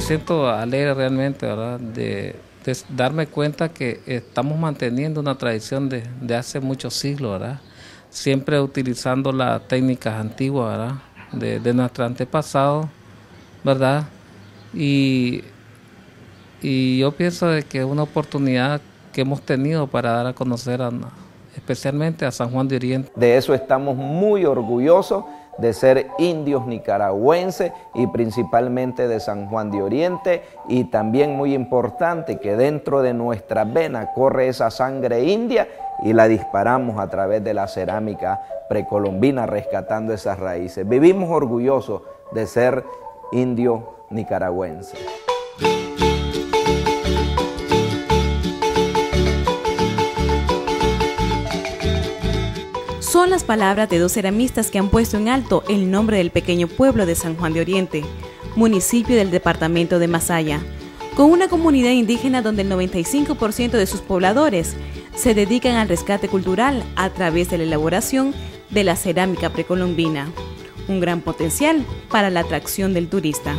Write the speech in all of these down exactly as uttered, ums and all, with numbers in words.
siento alegre realmente, ¿verdad? De, de darme cuenta que estamos manteniendo una tradición de, de hace muchos siglos, ¿verdad? Siempre utilizando las técnicas antiguas, ¿verdad? De, de nuestros antepasados, ¿verdad? Y, y yo pienso de que es una oportunidad que hemos tenido para dar a conocer a, especialmente a San Juan de Oriente. De eso estamos muy orgullosos, de ser indios nicaragüenses y principalmente de San Juan de Oriente, y también muy importante que dentro de nuestra vena corre esa sangre india y la disparamos a través de la cerámica precolombina rescatando esas raíces. Vivimos orgullosos de ser indios nicaragüenses. Son las palabras de dos ceramistas que han puesto en alto el nombre del pequeño pueblo de San Juan de Oriente, municipio del departamento de Masaya, con una comunidad indígena donde el noventa y cinco por ciento de sus pobladores se dedican al rescate cultural a través de la elaboración de la cerámica precolombina, un gran potencial para la atracción del turista.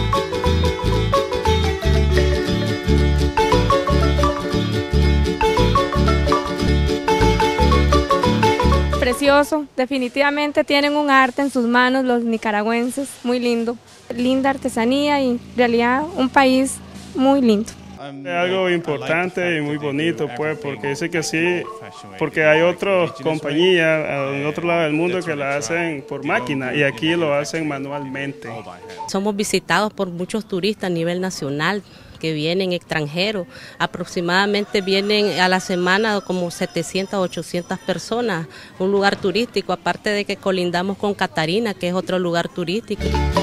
Precioso, definitivamente tienen un arte en sus manos los nicaragüenses, muy lindo, linda artesanía y en realidad un país muy lindo. Es algo importante y muy bonito, pues, porque dice que sí, porque hay otras compañías en otro lado del mundo que la hacen por máquina y aquí lo hacen manualmente. Somos visitados por muchos turistas a nivel nacional que vienen extranjeros, aproximadamente vienen a la semana como setecientas, ochocientas personas, un lugar turístico, aparte de que colindamos con Catarina, que es otro lugar turístico.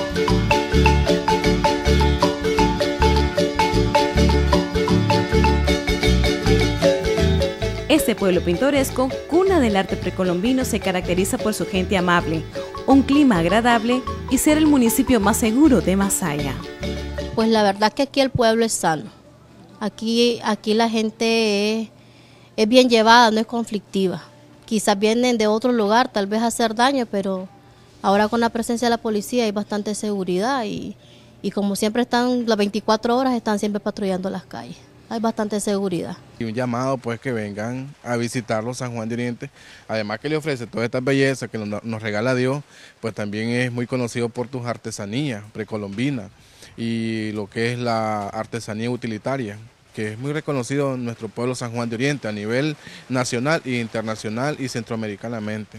Este pueblo pintoresco, cuna del arte precolombino, se caracteriza por su gente amable, un clima agradable y ser el municipio más seguro de Masaya. Pues la verdad que aquí el pueblo es sano, aquí, aquí la gente es, es bien llevada, no es conflictiva. Quizás vienen de otro lugar, tal vez a hacer daño, pero ahora con la presencia de la policía hay bastante seguridad y, y como siempre están las veinticuatro horas, están siempre patrullando las calles. Hay bastante seguridad. Y un llamado pues que vengan a visitarlo San Juan de Oriente, además que le ofrece toda esta belleza que nos regala Dios, pues también es muy conocido por tus artesanías precolombinas y lo que es la artesanía utilitaria, que es muy reconocido en nuestro pueblo San Juan de Oriente a nivel nacional e internacional y centroamericanamente.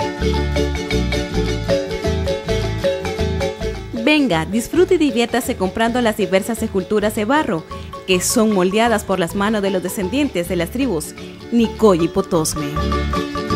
Venga, disfrute y diviértase comprando las diversas esculturas de barro que son moldeadas por las manos de los descendientes de las tribus Nicoya y Potosme.